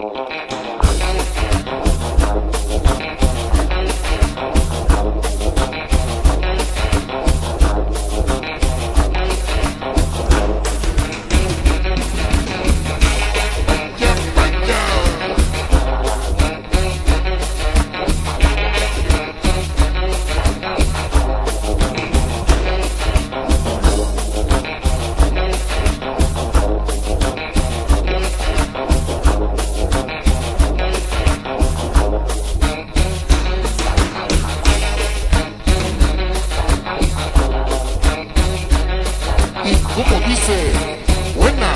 ¿Cómo dice? Buena.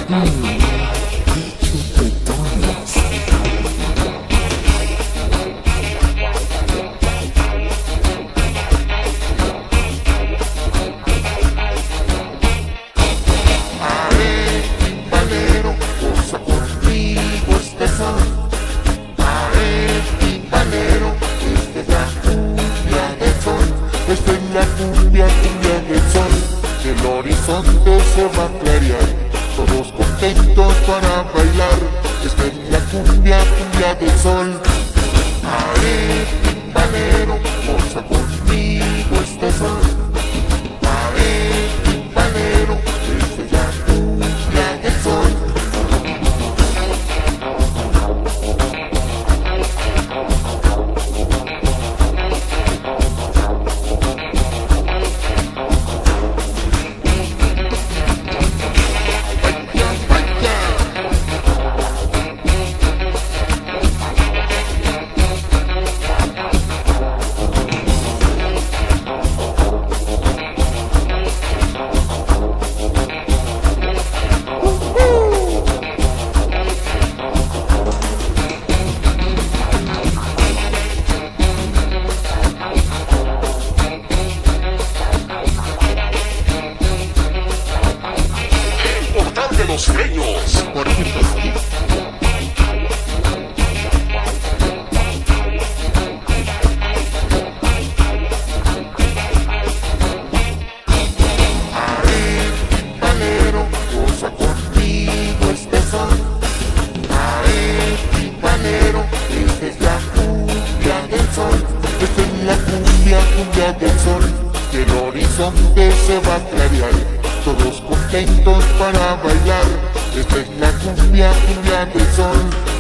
Ae, timbalero, goza conmigo este sol. Ae, timbalero, esta es la cumbia del sol. Esta es la cumbia del sol. El horizonte se va a clarear, todos contentos para bailar. Esta es la cumbia del sol. Ae, timbalero, goza conmigo este sol. Ae, timbalero, esta es la cumbia del sol. De los sueños. Por ejemplo, Ae, timbalero, goza conmigo este sol. Ae, timbalero, esta es la cumbia del sol. esta es la cumbia del sol. El horizonte se va a clarear, todos contentos para bailar. Esta es la cumbia del sol.